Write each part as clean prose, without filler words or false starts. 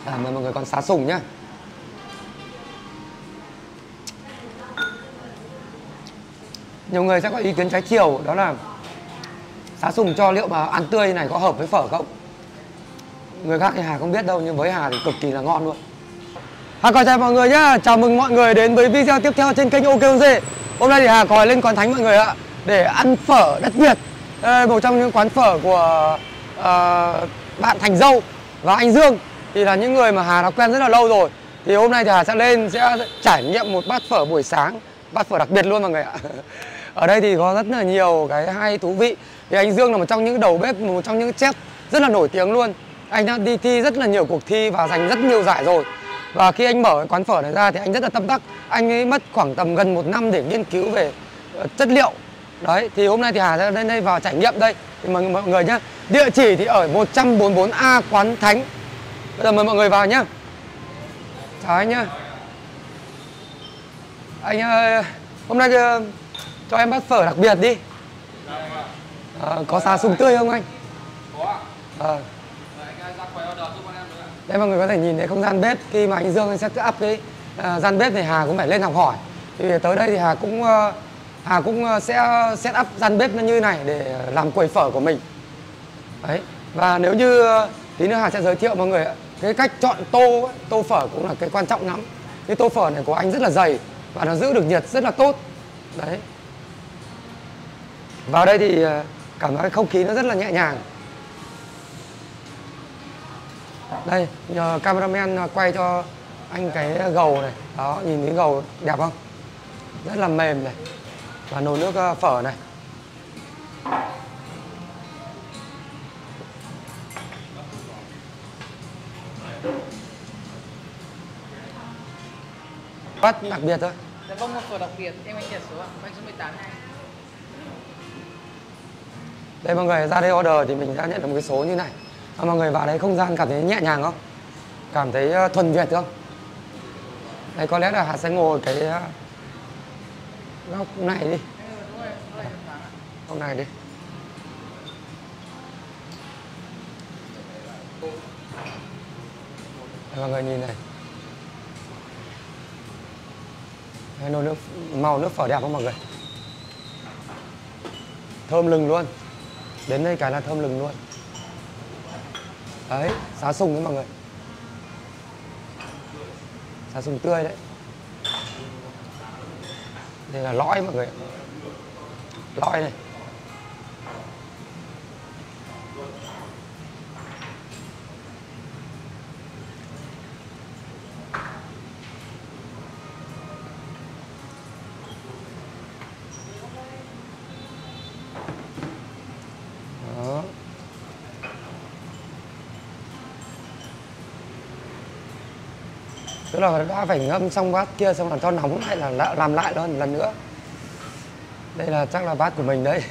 Mời mọi người con xá sùng nhá. Nhiều người sẽ có ý kiến trái chiều, đó là xá sùng cho liệu mà ăn tươi này có hợp với phở không? Người khác thì Hà không biết đâu, nhưng với Hà thì cực kỳ là ngon luôn. Hà có chào mọi người nhá, chào mừng mọi người đến với video tiếp theo trên kênh OKOG. Hôm nay thì Hà có lên Quán Thánh mọi người ạ, để ăn phở đất Việt. Một trong những quán phở của bạn Thành Dâu và anh Dương, thì là những người mà Hà đã quen rất là lâu rồi. Thì hôm nay thì Hà sẽ lên sẽ trải nghiệm một bát phở buổi sáng, bát phở đặc biệt luôn mọi người ạ. Ở đây thì có rất là nhiều cái hay thú vị. Thì anh Dương là một trong những đầu bếp, một trong những chef rất là nổi tiếng luôn. Anh đã đi thi rất là nhiều cuộc thi và giành rất nhiều giải rồi. Và khi anh mở cái quán phở này ra thì anh rất là tâm đắc. Anh ấy mất khoảng tầm gần 1 năm để nghiên cứu về chất liệu. Đấy, thì hôm nay thì Hà sẽ lên đây vào trải nghiệm đây. Thì mời mọi người nhé. Địa chỉ thì ở 144A Quán Thánh. Bây giờ mời mọi người vào nhé. Chào anh nhé. Anh ơi, hôm nay cho em bát phở đặc biệt đi. Có xá sùng tươi không anh? Có ạ. Đây mọi người có thể nhìn thấy không gian bếp. Khi mà anh Dương anh set up cái gian bếp thì Hà cũng phải lên học hỏi. Thì tới đây thì Hà cũng sẽ set up gian bếp nó như này để làm quầy phở của mình. Đấy. Và nếu như tí nữa Hà sẽ giới thiệu mọi người cái cách chọn tô phở cũng là cái quan trọng lắm. Cái tô phở này của anh rất là dày và nó giữ được nhiệt rất là tốt. Đấy. Vào đây thì cảm thấy không khí nó rất là nhẹ nhàng. Đây, nhờ cameraman quay cho anh cái gầu này. Đó, nhìn cái gầu đẹp không? Rất là mềm này. Và nồi nước phở này. Bát đặc biệt thôi. Dạ vâng, một phở đặc biệt, em anh nhận số ạ, anh số 18 này. Đây mọi người, ra đây order thì mình đã nhận được một cái số như này. Mọi người vào đấy không gian cảm thấy nhẹ nhàng không? Cảm thấy thuần Việt không? Đây có lẽ là Hà sẽ ngồi cái góc này đi. Góc này đi. Đây, mọi người nhìn này. Đây, nồi nước, màu nước phở đẹp không mọi người? Thơm lừng luôn. Đến đây cái là thơm lừng luôn. Đấy, xá sùng đấy mọi người. Xá sùng tươi đấy. Đây là lõi mọi người. Lõi này. Đó. Tức là đã phải ngâm xong bát kia xong là cho nóng lại là làm lại luôn một lần nữa. Đây là chắc là bát của mình đấy.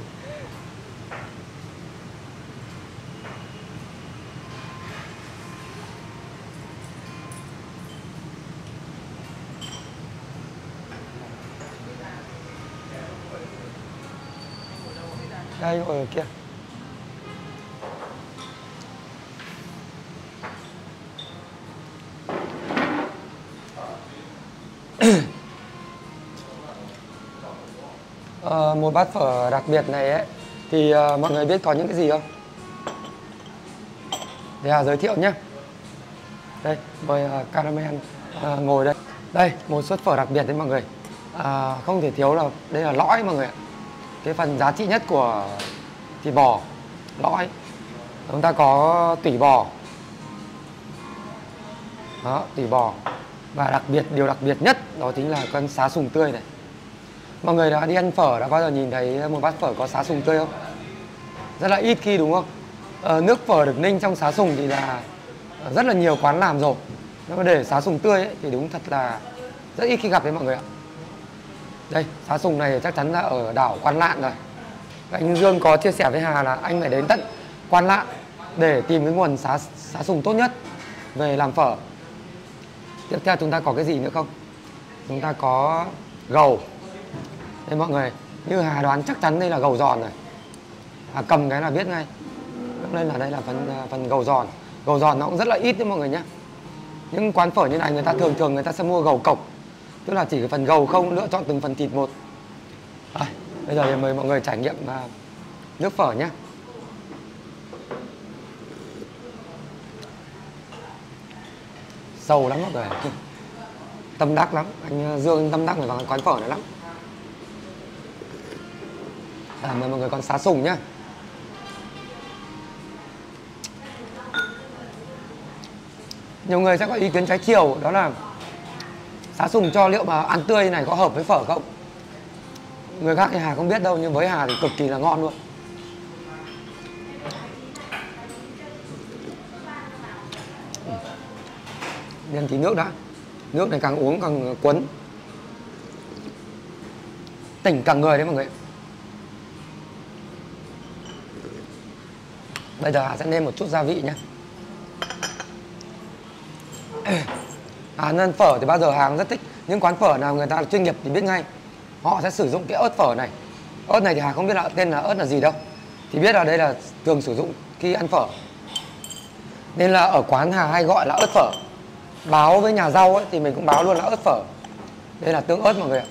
Đây ngồi ở kia. Một bát phở đặc biệt này ấy thì mọi người biết có những cái gì không? Để Hà giới thiệu nhé. Đây, mời cameraman ngồi đây. Đây, một suất phở đặc biệt đấy mọi người. Không thể thiếu là đây là lõi mọi người ạ. Cái phần giá trị nhất của thịt bò, lõi. Chúng ta có tủy bò. Đó, tủy bò. Và điều đặc biệt nhất đó chính là con xá sùng tươi này. Mọi người đã đi ăn phở đã bao giờ nhìn thấy một bát phở có xá sùng tươi không? Rất là ít khi đúng không? Nước phở được ninh trong xá sùng thì là rất là nhiều quán làm rồi. Nếu mà để xá sùng tươi ấy, thì đúng thật là rất ít khi gặp đấy mọi người ạ. Đây, xá sùng này chắc chắn là ở đảo Quan Lạn rồi. Anh Dương có chia sẻ với Hà là anh phải đến tận Quan Lạn để tìm cái nguồn xá sùng tốt nhất về làm phở. Tiếp theo chúng ta có cái gì nữa không? Chúng ta có gầu. Đây mọi người, như Hà đoán chắc chắn đây là gầu giòn rồi. Hà cầm cái là biết ngay. Nên là đây là phần gầu giòn. Gầu giòn nó cũng rất là ít đấy mọi người nhé. Những quán phở như này người ta thường người ta sẽ mua gầu cộc, tức là chỉ cái phần gầu không, lựa chọn từng phần thịt một. Bây giờ thì mời mọi người trải nghiệm nước phở nhé. Sâu lắm mọi người, tâm đắc lắm. Anh Dương tâm đắc vào quán phở này lắm. Mời mọi người con xá sùng nhé. Nhiều người sẽ có ý kiến trái chiều, đó là xá sùng cho liệu mà ăn tươi này có hợp với phở không? Người khác thì Hà không biết đâu, nhưng với Hà thì cực kỳ là ngon luôn. Nên tí nước đã. Nước này càng uống càng cuốn, tỉnh cả người đấy mọi người. Bây giờ Hà sẽ nêm một chút gia vị nhé. Nên phở thì bao giờ Hà rất thích. Những quán phở nào người ta chuyên nghiệp thì biết ngay. Họ sẽ sử dụng cái ớt phở này. Ớt này thì Hà không biết là tên là ớt là gì đâu. Thì biết là đây là thường sử dụng khi ăn phở. Nên là ở quán Hà hay gọi là ớt phở. Báo với nhà rau ấy, thì mình cũng báo luôn là ớt phở. Đây là tương ớt mọi người ạ.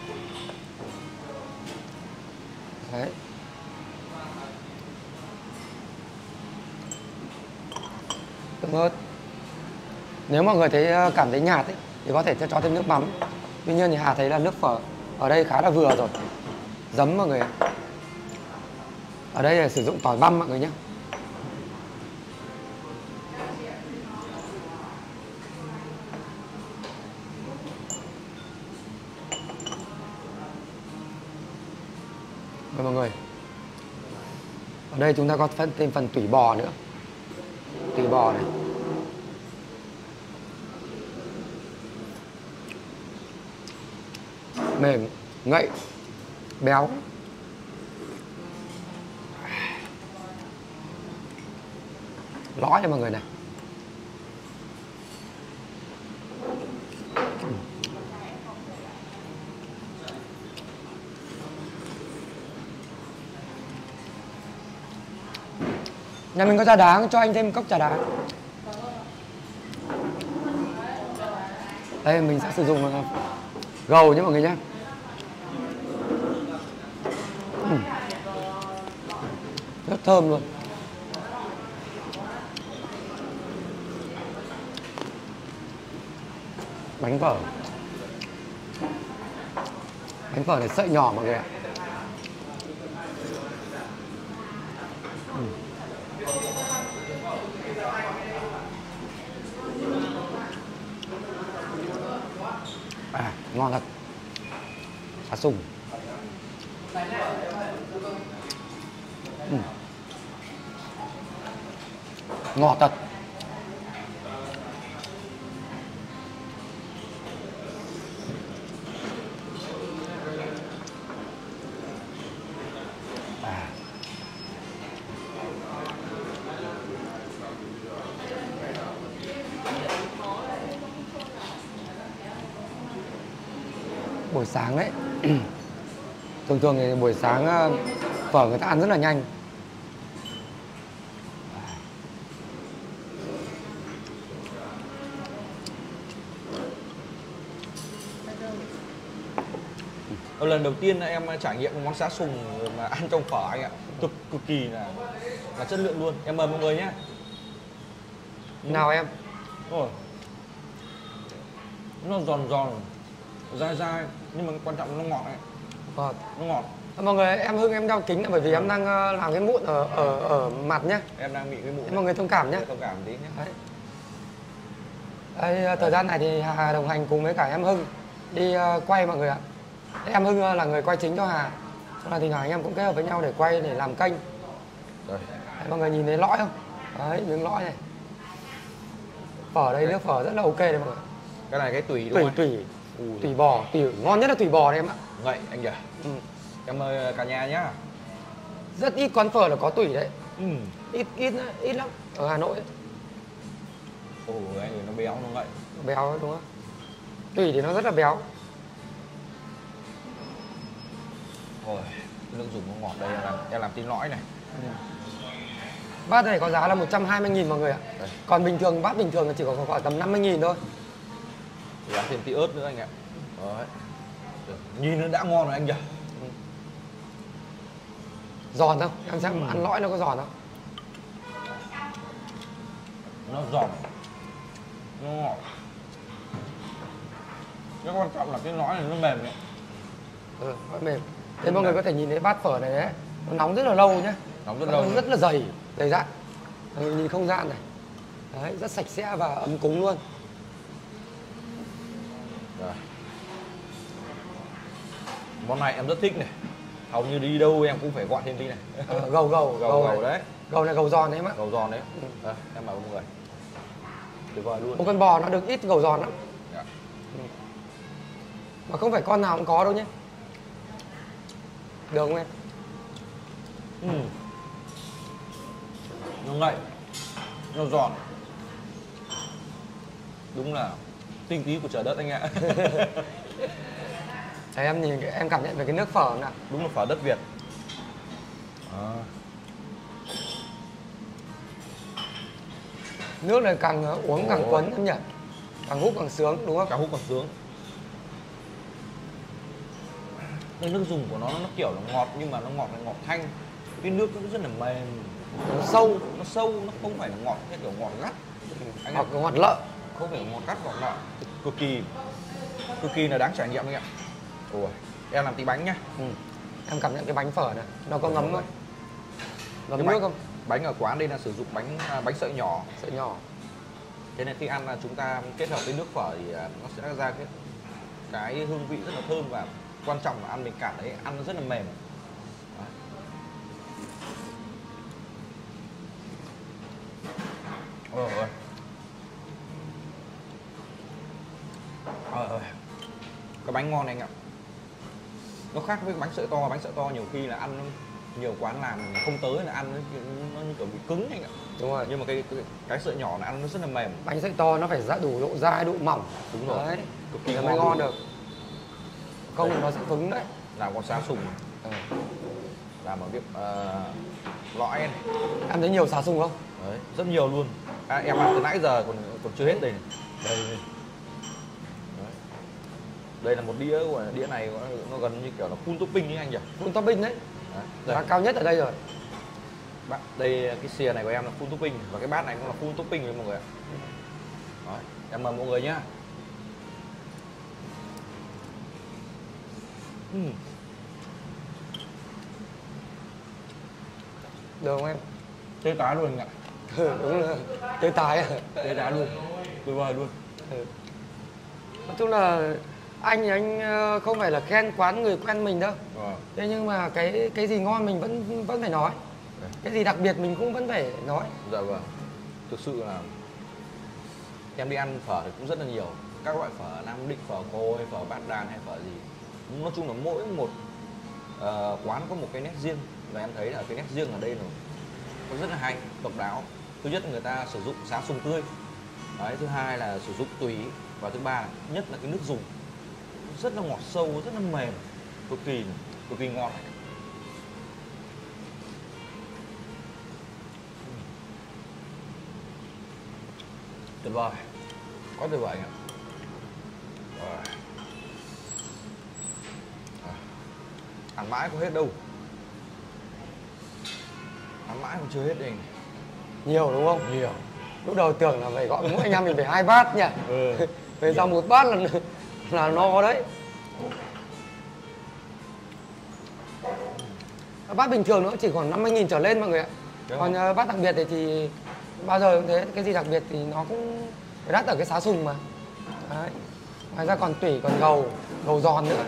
Đấy. Tương ớt. Nếu mọi người thấy cảm thấy nhạt ấy, thì có thể cho thêm nước mắm. Tuy nhiên thì Hà thấy là nước phở ở đây khá là vừa rồi. Giấm mọi người ạ. Ở đây là sử dụng tỏi băm mọi người nhé. Mời mọi người. Ở đây chúng ta có thêm phần tủy bò nữa. Tủy bò này. Mềm, ngậy, béo. Lõi cho mọi người này. Nhà mình có trà đá, cho anh thêm một cốc trà đá. Đây mình sẽ sử dụng gầu nhé mọi người nhé. Rất thơm luôn. Bánh phở. Bánh phở này sợi nhỏ mọi người ạ. Ngon thật. Xá sùng. Ngọt thật. Buổi sáng đấy thường thì buổi sáng phở người ta ăn rất là nhanh. Lần đầu tiên em trải nghiệm món xá sùng mà ăn trong phở anh ạ, cực kỳ là chất lượng luôn. Em mời mọi người nhé. Nào em. Nó giòn dai nhưng mà quan trọng nó ngọt ấy. Nó ngọt. Mọi người, em Hưng em đeo kính là bởi vì em đang làm cái mụn ở mặt nhé. Em đang bị cái mụn. Mọi người thông cảm nhé. Thông cảm tí nhé. Đây, thời gian này thì Hà đồng hành cùng với cả em Hưng đi quay mọi người ạ. Em Hưng là người quay chính cho Hà. Sau này thì anh em cũng kết hợp với nhau để quay, để làm kênh. Đấy, mọi người nhìn thấy lõi không? Đấy, miếng lõi này. Phở đây, nước phở rất là ok đây mọi người. Cái này cái tủy đúng không? Tủy bò, ngon nhất là tủy bò đây em ạ. Vậy anh nhỉ? Em mời cả nhà nhá. Rất ít quán phở là có tủy đấy. Ít lắm ở Hà Nội ấy. Anh nó béo nó vậy. Béo đúng không? Tủy thì nó rất là béo. Nước dùng nó ngọt đây, em làm tí lõi này. Bát này có giá là 120.000 mọi người ạ. Đây. Còn bình thường bát bình thường là chỉ có khoảng tầm 50.000 thôi. Giá thêm tí ớt nữa anh ạ. Đấy. Nhìn nó đã ngon rồi anh nhỉ. Giòn không? Em xem ăn lõi nó có giòn không? Nó giòn, nó ngọt. Cái quan trọng là cái lõi này nó mềm ấy. Nó mềm. Thế mọi người có thể nhìn thấy bát phở này ấy, nó nóng rất là lâu nhé. Nóng rất lâu. Rất là dày dạn. Mọi người nhìn không gian này. Đấy, rất sạch sẽ và ấm cúng luôn. Rồi. Món này em rất thích này. Hầu như đi đâu em cũng phải gọi thêm tí này. Gầu đấy. Gầu này gầu giòn đấy em ạ. Gầu giòn đấy. Em bảo mọi người. Tuyệt vời luôn. Một con bò nó được ít gầu giòn lắm. Dạ. Mà không phải con nào cũng có đâu nhé. Được không em? Nó ngậy, nó giòn. Đúng là tinh túy của trời đất anh ạ. Đấy, em nhìn em cảm nhận về cái nước phở nào. Đúng là phở đất Việt. Nước này càng uống càng quấn em nhỉ? Càng hút càng sướng đúng không? Càng hút càng sướng. Cái nước dùng của nó kiểu là ngọt nhưng mà nó ngọt là ngọt thanh. Cái nước nó rất là mềm. Nó sâu. Nó sâu, nó không phải là ngọt theo kiểu ngọt gắt. Anh Hoặc ngọt lợ. không phải ngọt gắt ngọt lợ. Cực kỳ là đáng trải nghiệm anh ạ. Ủa, em làm tí bánh nhá. Em cảm nhận cái bánh phở này, nó có ngấm không? Ngấm Cái nước không? Bánh ở quán đây là sử dụng bánh sợi nhỏ. Sợi nhỏ. Thế nên khi ăn là chúng ta kết hợp với nước phở thì nó sẽ ra cái hương vị rất là thơm, và quan trọng là ăn mình cảm thấy ăn nó rất là mềm. Đấy. Ôi ơi. Cái bánh ngon này anh ạ. Nó khác với bánh sợi to. Bánh sợi to nhiều khi là ăn nhiều quán làm không tới là ăn nó như kiểu bị cứng anh ạ. Đúng rồi. Nhưng mà cái sợi nhỏ là ăn nó rất là mềm. Bánh sợi to nó phải đủ độ dai, độ mỏng. Đúng rồi. Đấy. Cực kỳ mới ngon được. Không đấy. Nó sẽ cứng đấy. Làm con xá sùng. Làm ở bếp lõi này. Em thấy nhiều xá sùng không? Đấy, rất nhiều luôn. Em ăn từ nãy giờ còn chưa hết đây này. Đây. Đấy. Đây là một đĩa này nó gần như kiểu là full topping như anh nhỉ? Full topping đấy. Đấy. Giá cao nhất ở đây rồi. Đây cái xìa này của em là full topping và cái bát này cũng là full topping với mọi người ạ. Đấy, em mời mọi người nhá. Được không em? Tê tái luôn anh ạ. Đúng là tê tái à? Tê tái luôn. Tuyệt vời luôn. Nói chung là anh không phải là khen quán người quen mình đâu. Thế nhưng mà cái gì ngon mình vẫn phải nói. Cái gì đặc biệt mình cũng vẫn phải nói. Dạ vâng. Thực sự là em đi ăn phở thì cũng rất là nhiều. Các loại phở Nam Định, phở Côi, phở Bát Đàn hay phở gì. Nói chung là mỗi một quán có một cái nét riêng. Và em thấy là cái nét riêng ở đây là nó rất là hay, độc đáo. Thứ nhất là người ta sử dụng xá sùng tươi. Đấy, thứ hai là sử dụng tùy. Và thứ ba nhất là cái nước dùng rất là ngọt sâu, rất là mềm, cực kỳ ngon. Tuyệt vời, quá tuyệt vời anh ạ. Ăn mãi không hết đâu. Ăn mãi còn chưa hết đây. Nhiều đúng không? Nhiều. Lúc đầu tưởng là phải gọi mỗi anh em mình phải 2 bát nhỉ. Về sau 1 bát là no đấy. Bát bình thường nó chỉ khoảng 50.000 trở lên mọi người ạ. Còn bát đặc biệt thì bao giờ cũng thế, cái gì đặc biệt thì nó cũng phải đắt ở cái xá sùng mà. Đấy. Ngoài ra còn tủy, còn gầu giòn nữa.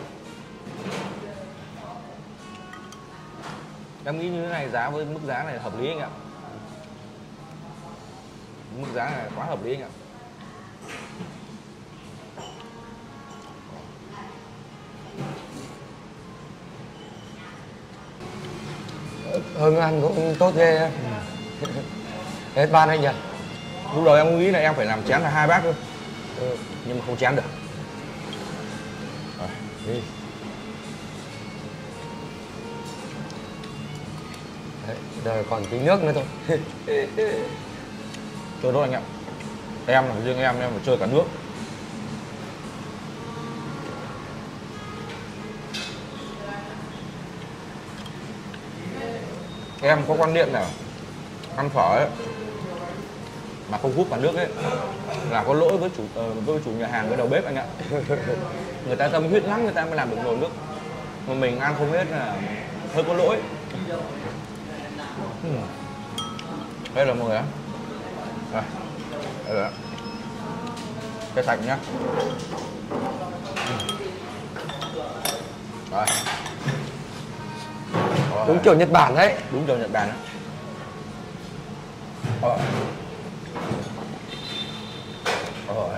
Em nghĩ như thế này giá với mức giá này hợp lý anh ạ. Mức giá này quá hợp lý anh ạ. Hương ăn cũng tốt ghê. Hết ban anh nhỉ? Lúc đầu em cũng nghĩ là em phải làm chén là 2 bát thôi. Nhưng mà không chén được. Rồi, đi. Đấy, giờ còn tí nước nữa thôi. Chơi thôi anh ạ. Em là riêng em phải chơi cả nước. Em có quan niệm là ăn phở ấy mà không hút cả nước ấy là có lỗi với chủ nhà hàng, với đầu bếp anh ạ. Người ta tâm huyết lắm người ta mới làm được nồi nước, mà mình ăn không hết là hơi có lỗi. Đây là mọi người ạ. Đây là cái sạch nhá. Rồi. Đúng kiểu Nhật Bản đấy. Đúng kiểu Nhật Bản đấy. Rồi.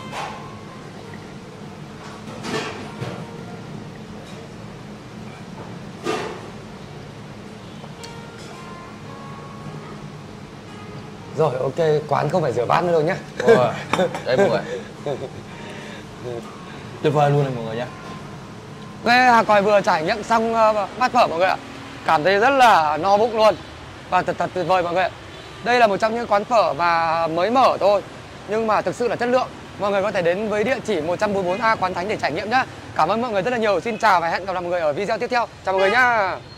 Rồi ok, quán không phải rửa bát nữa đâu nhá. Rồi. Đấy mọi người. Tuyệt vời luôn này mọi người nhé. Hà Còi vừa trải nghiệm xong bát phở mọi người ạ. Cảm thấy rất là no bụng luôn. Và thật tuyệt vời mọi người ạ. Đây là một trong những quán phở mà mới mở thôi, nhưng mà thực sự là chất lượng. Mọi người có thể đến với địa chỉ 144A Quán Thánh để trải nghiệm nhá. Cảm ơn mọi người rất là nhiều. Xin chào và hẹn gặp lại mọi người ở video tiếp theo. Chào mọi người nhá.